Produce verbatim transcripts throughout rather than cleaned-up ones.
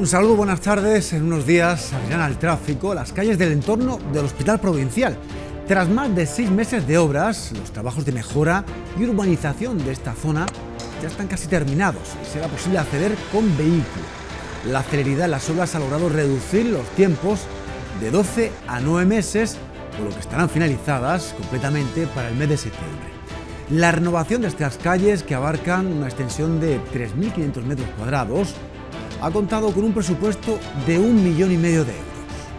Un saludo, buenas tardes. En unos días abrirán al tráfico las calles del entorno del Hospital Provincial. Tras más de seis meses de obras, los trabajos de mejora y urbanización de esta zona ya están casi terminados y será posible acceder con vehículo. La celeridad en las obras ha logrado reducir los tiempos de doce a nueve meses, por lo que estarán finalizadas completamente para el mes de septiembre. La renovación de estas calles, que abarcan una extensión de tres mil quinientos metros cuadrados, ha contado con un presupuesto de un millón y medio de euros.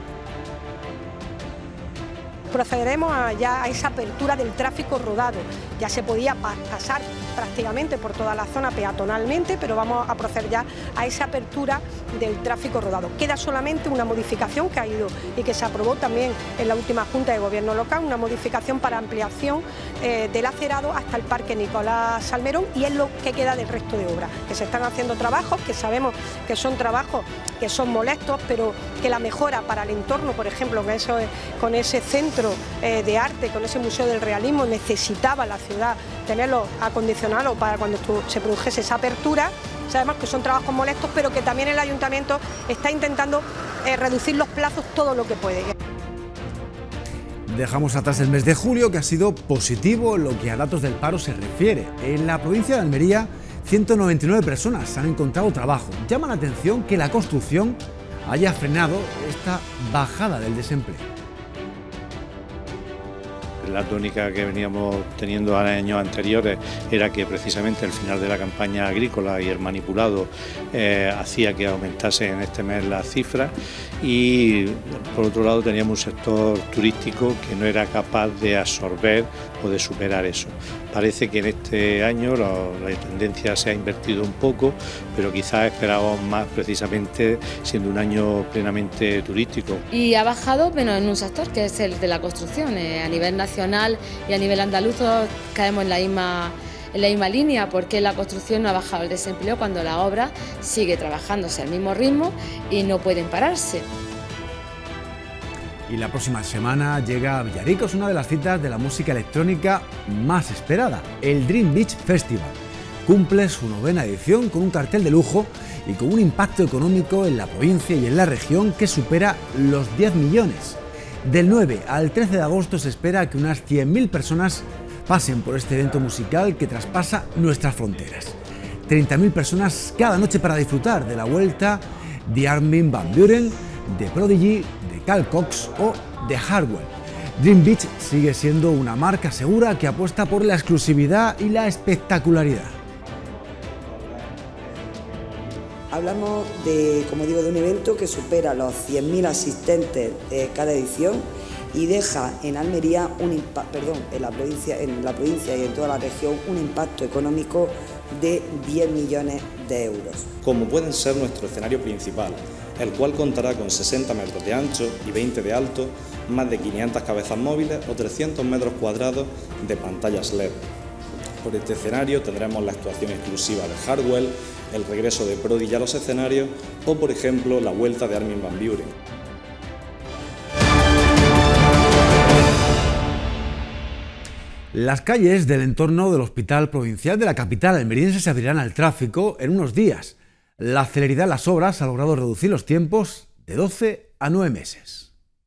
Procederemos a, ya a esa apertura del tráfico rodado. Ya se podía pa pasar prácticamente por toda la zona peatonalmente, pero vamos a proceder ya a esa apertura del tráfico rodado. Queda solamente una modificación que ha ido y que se aprobó también en la última Junta de Gobierno local, una modificación para ampliación eh, del acerado hasta el Parque Nicolás Salmerón, y es lo que queda del resto de obras. Que se están haciendo trabajos, que sabemos que son trabajos que son molestos, pero que la mejora para el entorno, por ejemplo, con, eso, con ese centro eh, de arte, con ese Museo del Realismo, necesitaba la ciudad tenerlo acondicionado para cuando se produjese esa apertura. Sabemos que son trabajos molestos, pero que también el Ayuntamiento está intentando eh, reducir los plazos todo lo que puede. Dejamos atrás el mes de julio, que ha sido positivo en lo que a datos del paro se refiere. En la provincia de Almería, ciento noventa y nueve personas han encontrado trabajo. Llama la atención que la construcción haya frenado esta bajada del desempleo. La tónica que veníamos teniendo en años anteriores era que precisamente el final de la campaña agrícola y el manipulado eh, hacía que aumentase en este mes las cifras, y por otro lado teníamos un sector turístico que no era capaz de absorber o de superar eso. Parece que en este año la, la tendencia se ha invertido un poco, pero quizás esperábamos más, precisamente siendo un año plenamente turístico. Y ha bajado, pero en un sector que es el de la construcción. Eh, a nivel nacional y a nivel andaluz caemos en la misma en la misma línea, porque la construcción no ha bajado el desempleo cuando la obra sigue trabajándose al mismo ritmo y no pueden pararse. Y la próxima semana llega a Villaricos una de las citas de la música electrónica más esperada, el Dream Beach Festival. Cumple su novena edición con un cartel de lujo y con un impacto económico en la provincia y en la región que supera los diez millones. Del nueve al trece de agosto se espera que unas cien mil personas pasen por este evento musical que traspasa nuestras fronteras. treinta mil personas cada noche para disfrutar de la vuelta de Armin van Buuren, de Prodigy, de Carl Cox o de Hardwell. Dream Beach sigue siendo una marca segura que apuesta por la exclusividad y la espectacularidad. Hablamos de, como digo, de un evento que supera los cien mil asistentes eh, cada edición y deja en Almería, un perdón, en la, provincia, en la provincia y en toda la región un impacto económico de diez millones de euros. Como pueden ser nuestro escenario principal, el cual contará con sesenta metros de ancho y veinte de alto, más de quinientas cabezas móviles o trescientos metros cuadrados de pantallas L E D. Por este escenario tendremos la actuación exclusiva de Hardwell, el regreso de Prodigy a los escenarios o, por ejemplo, la vuelta de Armin van Buuren. Las calles del entorno del Hospital Provincial de la capital almeriense se abrirán al tráfico en unos días. La celeridad en las obras ha logrado reducir los tiempos de doce a nueve meses.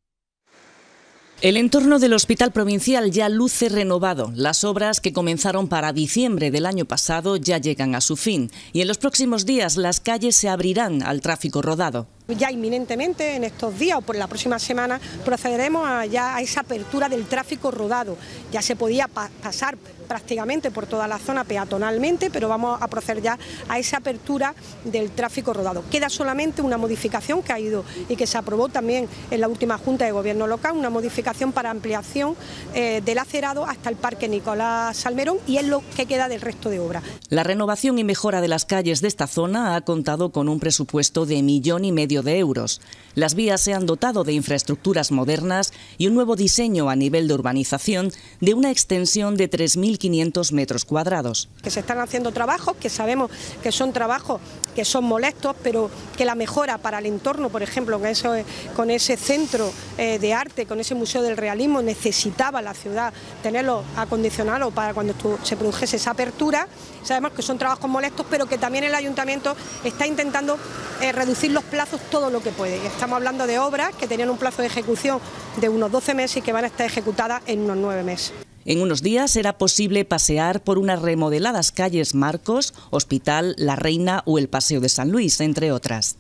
El entorno del Hospital Provincial ya luce renovado. Las obras, que comenzaron para diciembre del año pasado, ya llegan a su fin y en los próximos días las calles se abrirán al tráfico rodado. Ya inminentemente, en estos días o por la próxima semana, procederemos a, ya a esa apertura del tráfico rodado. Ya se podía pa pasar prácticamente por toda la zona peatonalmente, pero vamos a proceder ya a esa apertura del tráfico rodado. Queda solamente una modificación que ha ido y que se aprobó también en la última Junta de Gobierno local, una modificación para ampliación eh, del acerado hasta el Parque Nicolás Salmerón, y es lo que queda del resto de obras. La renovación y mejora de las calles de esta zona ha contado con un presupuesto de millón y medio de euros. Las vías se han dotado de infraestructuras modernas y un nuevo diseño a nivel de urbanización de una extensión de tres mil quinientos metros cuadrados. Que se están haciendo trabajos que sabemos que son trabajos que son molestos, pero que la mejora para el entorno, por ejemplo, con, eso, con ese centro eh, de arte, con ese Museo del Realismo, necesitaba la ciudad tenerlo acondicionado para cuando se produjese esa apertura. Sabemos que son trabajos molestos, pero que también el Ayuntamiento está intentando eh, reducir los plazos todo lo que puede. Y estamos hablando de obras que tenían un plazo de ejecución de unos doce meses y que van a estar ejecutadas en unos nueve meses. En unos días será posible pasear por unas remodeladas calles Marcos, Hospital, La Reina o el Paseo de San Luis, entre otras.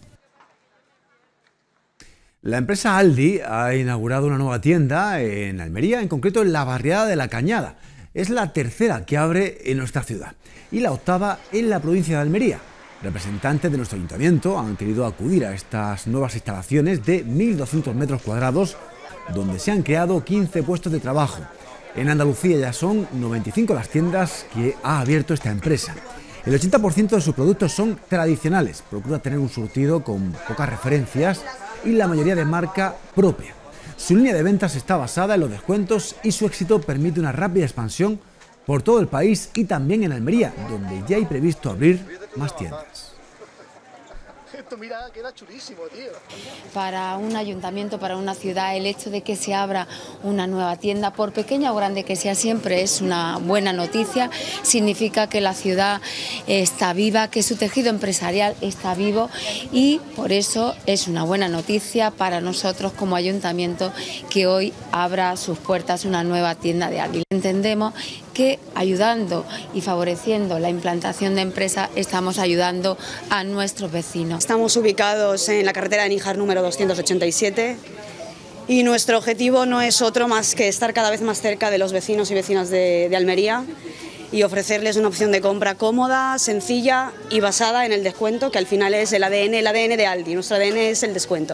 La empresa Aldi ha inaugurado una nueva tienda en Almería, en concreto en la barriada de La Cañada. Es la tercera que abre en nuestra ciudad y la octava en la provincia de Almería. Representantes de nuestro ayuntamiento han querido acudir a estas nuevas instalaciones de mil doscientos metros cuadrados, donde se han creado quince puestos de trabajo. En Andalucía ya son noventa y cinco las tiendas que ha abierto esta empresa. El ochenta por ciento de sus productos son tradicionales, procura tener un surtido con pocas referencias y la mayoría de marca propia. Su línea de ventas está basada en los descuentos y su éxito permite una rápida expansión por todo el país y también en Almería, donde ya hay previsto abrir más tiendas. Esto, mira, queda chulísimo, tío. Para un ayuntamiento, para una ciudad, el hecho de que se abra una nueva tienda, por pequeña o grande que sea, siempre es una buena noticia. Significa que la ciudad está viva, que su tejido empresarial está vivo y por eso es una buena noticia para nosotros como ayuntamiento que hoy abra sus puertas una nueva tienda de Aldi. Entendemos que ayudando y favoreciendo la implantación de empresas estamos ayudando a nuestros vecinos. Estamos ubicados en la carretera de Níjar número doscientos ochenta y siete y nuestro objetivo no es otro más que estar cada vez más cerca de los vecinos y vecinas de, de Almería y ofrecerles una opción de compra cómoda, sencilla y basada en el descuento, que al final es el A D N, el A D N de Aldi. Nuestro A D N es el descuento.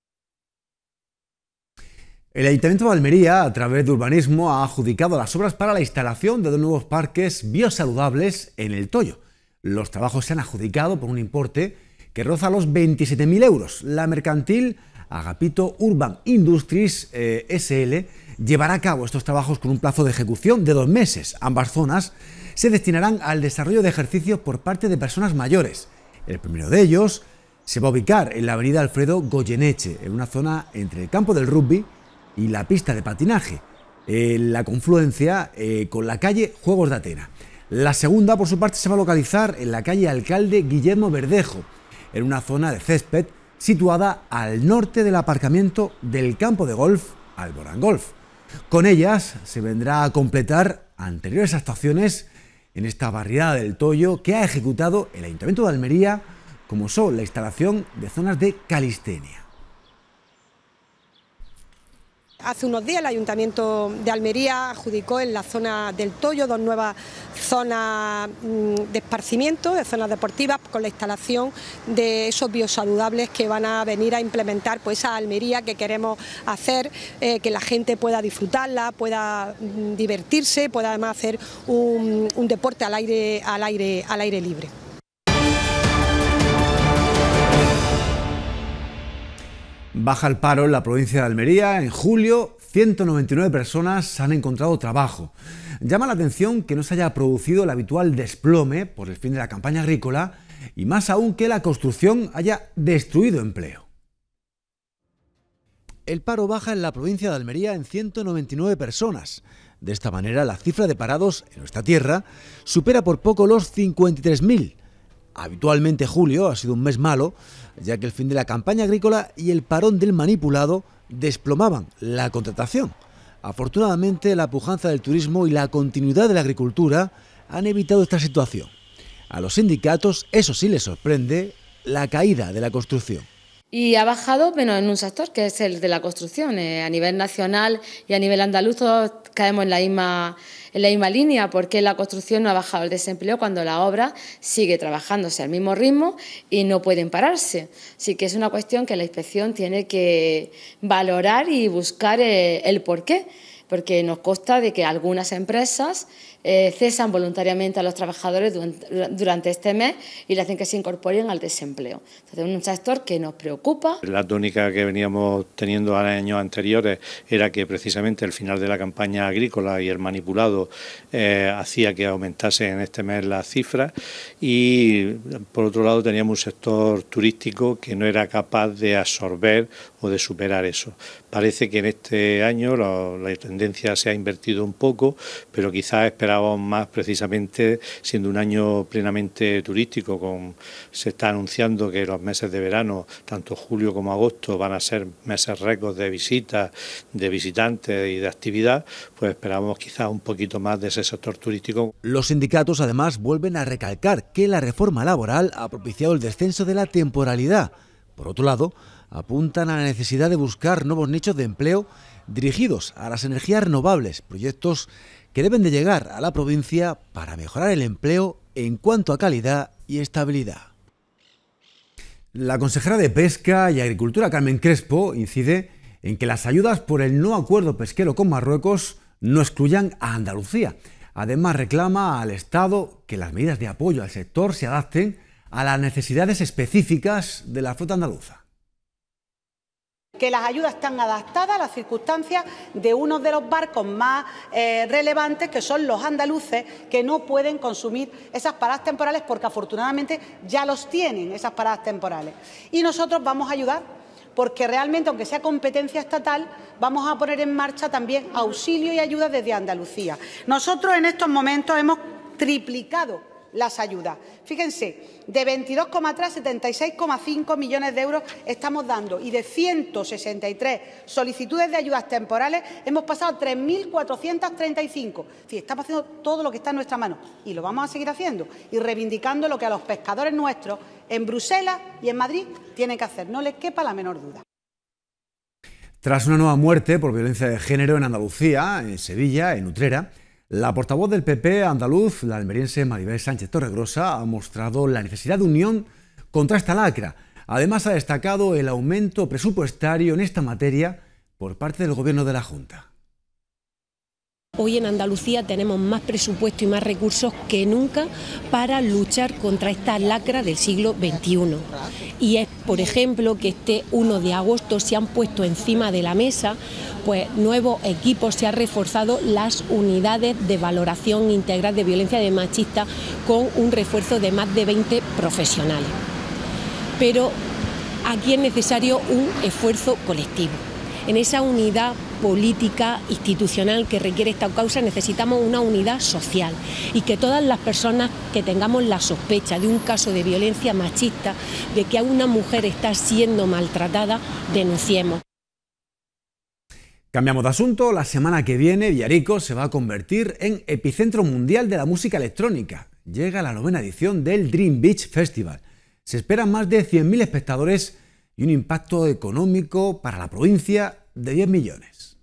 El Ayuntamiento de Almería, a través de urbanismo, ha adjudicado las obras para la instalación de dos nuevos parques biosaludables en El Toyo. Los trabajos se han adjudicado por un importe que roza los veintisiete mil euros. La mercantil Agapito Urban Industries eh, S L llevará a cabo estos trabajos con un plazo de ejecución de dos meses. Ambas zonas se destinarán al desarrollo de ejercicios por parte de personas mayores. El primero de ellos se va a ubicar en la avenida Alfredo Goyeneche, en una zona entre el campo del rugby y la pista de patinaje, en la confluencia eh, con la calle Juegos de Atena. La segunda, por su parte, se va a localizar en la calle Alcalde Guillermo Verdejo, en una zona de césped situada al norte del aparcamiento del campo de golf Alborán Golf. Con ellas se vendrá a completar anteriores actuaciones en esta barriada del Toyo que ha ejecutado el Ayuntamiento de Almería, como son la instalación de zonas de calistenia. Hace unos días el Ayuntamiento de Almería adjudicó en la zona del Toyo dos nuevas zonas de esparcimiento, de zonas deportivas, con la instalación de esos biosaludables que van a venir a implementar pues esa Almería que queremos hacer, eh, que la gente pueda disfrutarla, pueda mm, divertirse, pueda además hacer un, un deporte al aire, al aire, al aire libre. Baja el paro en la provincia de Almería. En julio, ciento noventa y nueve personas han encontrado trabajo. Llama la atención que no se haya producido el habitual desplome por el fin de la campaña agrícola y más aún que la construcción haya destruido empleo. El paro baja en la provincia de Almería en ciento noventa y nueve personas. De esta manera, la cifra de parados en nuestra tierra supera por poco los cincuenta y tres mil. Habitualmente julio ha sido un mes malo, ya que el fin de la campaña agrícola y el parón del manipulado desplomaban la contratación. Afortunadamente, la pujanza del turismo y la continuidad de la agricultura han evitado esta situación. A los sindicatos, eso sí les sorprende, la caída de la construcción. Y ha bajado, bueno, en un sector que es el de la construcción. Eh, a nivel nacional y a nivel andaluz todos caemos en la misma, en la misma línea, porque la construcción no ha bajado el desempleo cuando la obra sigue trabajándose al mismo ritmo y no pueden pararse. Así que es una cuestión que la inspección tiene que valorar y buscar eh, el porqué, porque nos consta de que algunas empresas eh, cesan voluntariamente a los trabajadores durante, durante este mes y le hacen que se incorporen al desempleo. Entonces, es un sector que nos preocupa. La tónica que veníamos teniendo a años anteriores era que precisamente el final de la campaña agrícola y el manipulado eh, hacía que aumentase en este mes las cifras, y por otro lado teníamos un sector turístico que no era capaz de absorber o de superar eso. Parece que en este año la, la tendencia se ha invertido un poco, pero quizás esperábamos más, precisamente siendo un año plenamente turístico. Con, se está anunciando que los meses de verano, tanto julio como agosto, van a ser meses récord de visitas, de visitantes y de actividad, pues esperamos quizás un poquito más de ese sector turístico. Los sindicatos además vuelven a recalcar que la reforma laboral ha propiciado el descenso de la temporalidad. Por otro lado, apuntan a la necesidad de buscar nuevos nichos de empleo dirigidos a las energías renovables, proyectos que deben de llegar a la provincia para mejorar el empleo en cuanto a calidad y estabilidad. La consejera de Pesca y Agricultura, Carmen Crespo, incide en que las ayudas por el no acuerdo pesquero con Marruecos no excluyan a Andalucía. Además, reclama al Estado que las medidas de apoyo al sector se adapten a las necesidades específicas de la flota andaluza. Que las ayudas están adaptadas a las circunstancias de uno de los barcos más eh, relevantes, que son los andaluces, que no pueden consumir esas paradas temporales porque afortunadamente ya los tienen, esas paradas temporales. Y nosotros vamos a ayudar porque realmente, aunque sea competencia estatal, vamos a poner en marcha también auxilio y ayuda desde Andalucía. Nosotros en estos momentos hemos triplicado las ayudas. Fíjense, de veintidós coma tres a setenta y seis coma cinco millones de euros estamos dando, y de ciento sesenta y tres solicitudes de ayudas temporales hemos pasado a tres mil cuatrocientos treinta y cinco. Es decir, estamos haciendo todo lo que está en nuestra mano y lo vamos a seguir haciendo y reivindicando lo que a los pescadores nuestros en Bruselas y en Madrid tienen que hacer. No les quepa la menor duda. Tras una nueva muerte por violencia de género en Andalucía, en Sevilla, en Utrera, la portavoz del P P andaluz, la almeriense Maribel Sánchez Torregrosa, ha mostrado la necesidad de unión contra esta lacra. Además, ha destacado el aumento presupuestario en esta materia por parte del Gobierno de la Junta. Hoy en Andalucía tenemos más presupuesto y más recursos que nunca para luchar contra esta lacra del siglo veintiuno. Y es, por ejemplo, que este uno de agosto se han puesto encima de la mesa pues nuevos equipos, se han reforzado las unidades de valoración integral de violencia de machista con un refuerzo de más de veinte profesionales. Pero aquí es necesario un esfuerzo colectivo. En esa unidad política, institucional que requiere esta causa, necesitamos una unidad social y que todas las personas que tengamos la sospecha de un caso de violencia machista, de que una mujer está siendo maltratada, denunciemos. Cambiamos de asunto. La semana que viene Villaricos se va a convertir en epicentro mundial de la música electrónica. Llega la novena edición del Dream Beach Festival. Se esperan más de cien mil espectadores y un impacto económico para la provincia de diez millones.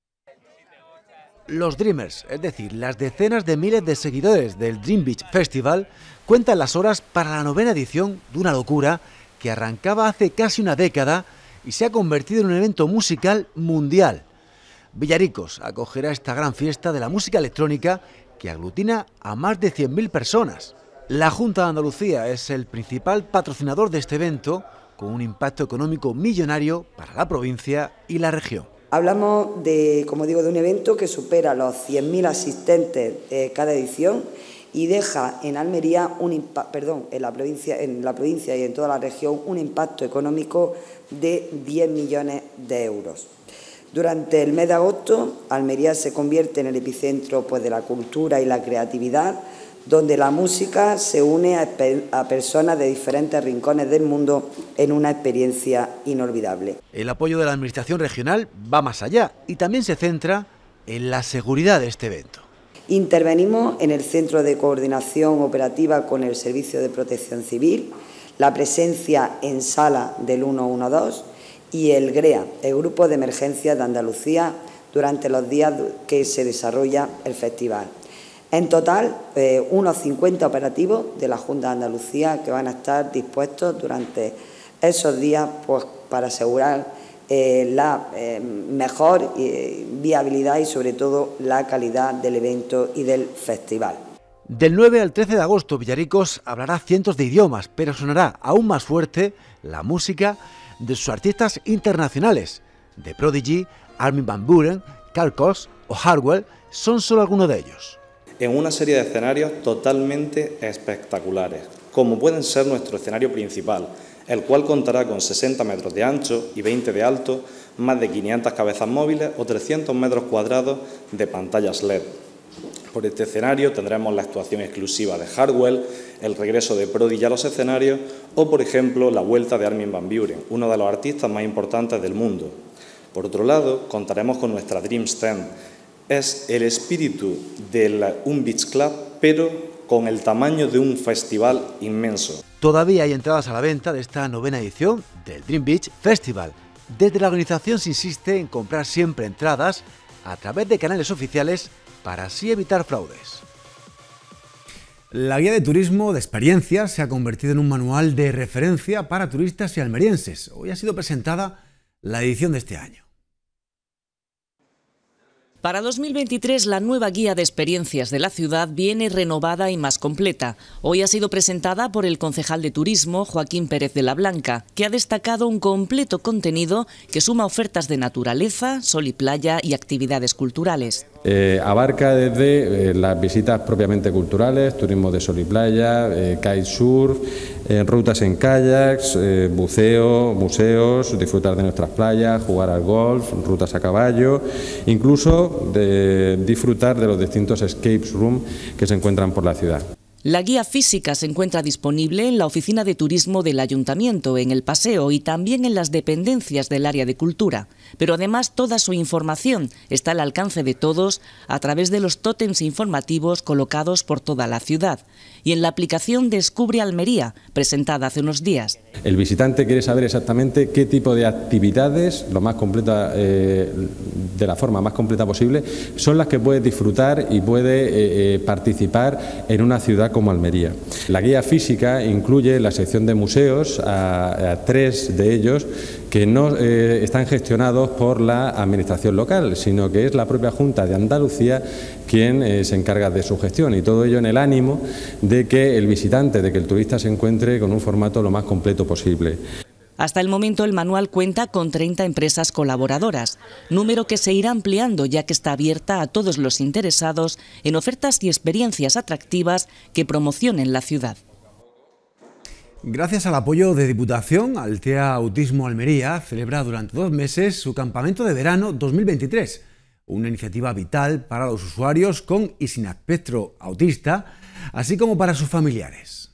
Los Dreamers, es decir, las decenas de miles de seguidores del Dream Beach Festival, cuentan las horas para la novena edición de una locura que arrancaba hace casi una década y se ha convertido en un evento musical mundial. Villaricos acogerá esta gran fiesta de la música electrónica que aglutina a más de cien mil personas. La Junta de Andalucía es el principal patrocinador de este evento, con un impacto económico millonario para la provincia y la región. Hablamos de, como digo, de un evento que supera los cien mil asistentes eh, cada edición y deja en Almería, un perdón, en la, provincia, en la provincia y en toda la región, un impacto económico de diez millones de euros. Durante el mes de agosto, Almería se convierte en el epicentro pues, de la cultura y la creatividad, donde la música se une a, a personas de diferentes rincones del mundo en una experiencia inolvidable. El apoyo de la Administración regional va más allá y también se centra en la seguridad de este evento. Intervenimos en el Centro de Coordinación Operativa con el Servicio de Protección Civil, la presencia en sala del ciento doce y el GREA, el Grupo de Emergencia de Andalucía, durante los días que se desarrolla el festival. En total, eh, unos cincuenta operativos de la Junta de Andalucía que van a estar dispuestos durante esos días pues, para asegurar eh, la eh, mejor eh, viabilidad y sobre todo la calidad del evento y del festival. Del nueve al trece de agosto, Villaricos hablará cientos de idiomas, pero sonará aún más fuerte la música de sus artistas internacionales. The Prodigy, Armin van Buuren, Carl Cox o Hardwell son solo algunos de ellos. En una serie de escenarios totalmente espectaculares, como pueden ser nuestro escenario principal, el cual contará con sesenta metros de ancho y veinte de alto, más de quinientas cabezas móviles o trescientos metros cuadrados de pantallas L E D. Por este escenario tendremos la actuación exclusiva de Hardwell, el regreso de Prodigy a los escenarios o, por ejemplo, la vuelta de Armin van Buuren, uno de los artistas más importantes del mundo. Por otro lado, contaremos con nuestra Dream Stand. Es el espíritu del Un Beach Club, pero con el tamaño de un festival inmenso. Todavía hay entradas a la venta de esta novena edición del Dream Beach Festival. Desde la organización se insiste en comprar siempre entradas a través de canales oficiales para así evitar fraudes. La guía de turismo de experiencias se ha convertido en un manual de referencia para turistas y almerienses. Hoy ha sido presentada la edición de este año. Para dos mil veintitrés, la nueva guía de experiencias de la ciudad viene renovada y más completa. Hoy ha sido presentada por el concejal de Turismo, Joaquín Pérez de la Blanca, que ha destacado un completo contenido que suma ofertas de naturaleza, sol y playa y actividades culturales. Eh, abarca desde eh, las visitas propiamente culturales, turismo de sol y playa, eh, kitesurf, eh, rutas en kayaks, eh, buceo, museos, disfrutar de nuestras playas, jugar al golf, rutas a caballo, incluso de disfrutar de los distintos escape rooms que se encuentran por la ciudad. La guía física se encuentra disponible en la oficina de turismo del Ayuntamiento, en el Paseo y también en las dependencias del área de cultura. Pero además toda su información está al alcance de todos a través de los tótems informativos colocados por toda la ciudad y en la aplicación Descubre Almería, presentada hace unos días. El visitante quiere saber exactamente qué tipo de actividades, lo más completa, eh, de la forma más completa posible, son las que puede disfrutar y puede eh, eh, participar en una ciudad como Almería. La guía física incluye la sección de museos, a, a tres de ellos que no eh, están gestionados por la administración local, sino que es la propia Junta de Andalucía quien eh, se encarga de su gestión, y todo ello en el ánimo de que el visitante, de que el turista se encuentre con un formato lo más completo posible. Hasta el momento el manual cuenta con treinta empresas colaboradoras, número que se irá ampliando ya que está abierta a todos los interesados en ofertas y experiencias atractivas que promocionen la ciudad. Gracias al apoyo de Diputación, Altea Autismo Almería celebra durante dos meses su campamento de verano dos mil veintitrés, una iniciativa vital para los usuarios con y sin espectro autista, así como para sus familiares.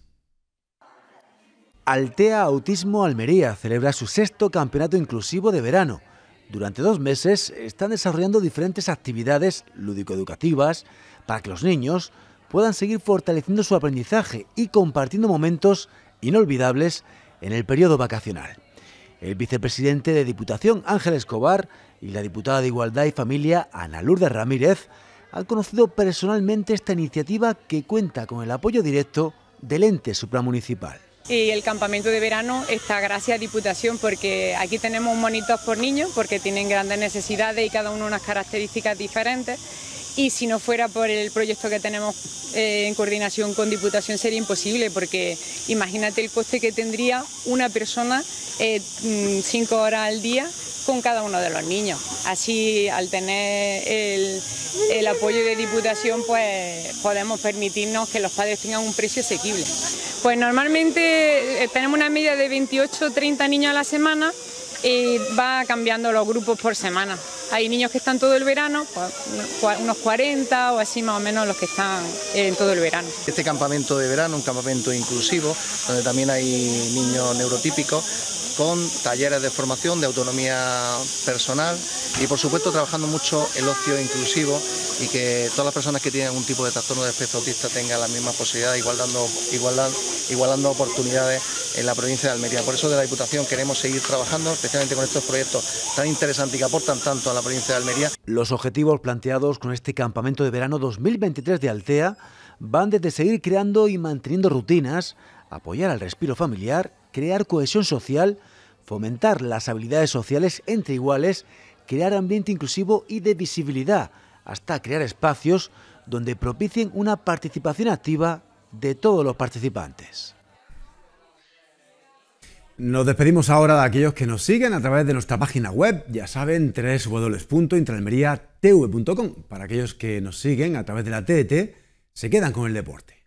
Altea Autismo Almería celebra su sexto campeonato inclusivo de verano. Durante dos meses están desarrollando diferentes actividades lúdico-educativas para que los niños puedan seguir fortaleciendo su aprendizaje y compartiendo momentos inolvidables en el periodo vacacional. El vicepresidente de Diputación, Ángel Escobar, y la diputada de Igualdad y Familia, Ana Lourdes Ramírez, han conocido personalmente esta iniciativa que cuenta con el apoyo directo del ente supramunicipal. Y el campamento de verano está gracias a Diputación, porque aquí tenemos monitos por niños, porque tienen grandes necesidades y cada uno unas características diferentes. Y si no fuera por el proyecto que tenemos eh, en coordinación con Diputación sería imposible, porque imagínate el coste que tendría una persona eh, cinco horas al día con cada uno de los niños. Así, al tener el, el apoyo de Diputación, pues podemos permitirnos que los padres tengan un precio asequible. Pues normalmente eh, tenemos una media de veintiocho a treinta niños a la semana y va cambiando los grupos por semana. Hay niños que están todo el verano, pues unos cuarenta o así más o menos los que están en todo el verano. Este campamento de verano, un campamento inclusivo, donde también hay niños neurotípicos, con talleres de formación, de autonomía personal y por supuesto trabajando mucho el ocio inclusivo y que todas las personas que tienen algún tipo de trastorno de espectro autista tengan las mismas posibilidades, igualando, igualando, igualando oportunidades en la provincia de Almería. Por eso de la Diputación queremos seguir trabajando, especialmente con estos proyectos tan interesantes y que aportan tanto a la provincia de Almería. Los objetivos planteados con este campamento de verano dos mil veintitrés de Altea van desde seguir creando y manteniendo rutinas, apoyar al respiro familiar, crear cohesión social, fomentar las habilidades sociales entre iguales, crear ambiente inclusivo y de visibilidad, hasta crear espacios donde propicien una participación activa de todos los participantes. Nos despedimos ahora de aquellos que nos siguen a través de nuestra página web, ya saben, doble u doble u doble u punto intraalmería t v punto com. Para aquellos que nos siguen a través de la T D T, se quedan con el deporte.